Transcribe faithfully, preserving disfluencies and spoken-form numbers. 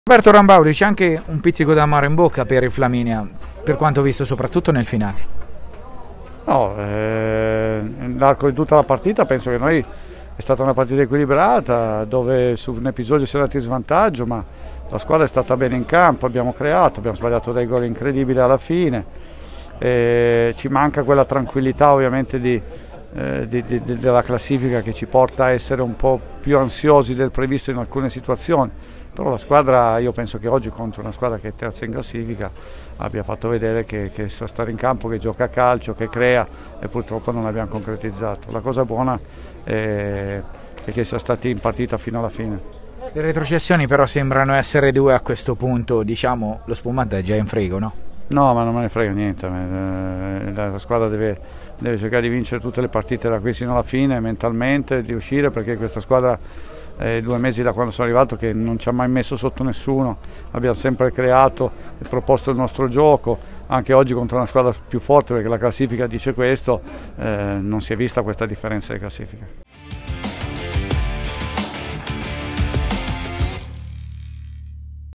Roberto Rambaudi, c'è anche un pizzico d'amaro in bocca per il Flaminia, per quanto visto soprattutto nel finale. No, eh, nell'arco di tutta la partita penso che noi è stata una partita equilibrata, dove su un episodio si è andati in svantaggio, ma la squadra è stata bene in campo, abbiamo creato, abbiamo sbagliato dei gol incredibili alla fine, eh, ci manca quella tranquillità ovviamente di, eh, di, di, della classifica che ci porta a essere un po' più ansiosi del previsto in alcune situazioni. Però la squadra, io penso che oggi contro una squadra che è terza in classifica abbia fatto vedere che, che sa stare in campo, che gioca a calcio, che crea, e purtroppo non l'abbiamo concretizzato. La cosa buona è, è che sia stati in partita fino alla fine. Le retrocessioni però sembrano essere due a questo punto, diciamo lo spumante è già in frigo, no? No, ma non me ne frega niente, la squadra deve, deve cercare di vincere tutte le partite da qui fino alla fine, mentalmente, di uscire, perché questa squadra è due mesi da quando sono arrivato che non ci ha mai messo sotto nessuno, abbiamo sempre creato e proposto il nostro gioco, anche oggi contro una squadra più forte, perché la classifica dice questo, eh, non si è vista questa differenza di classifica.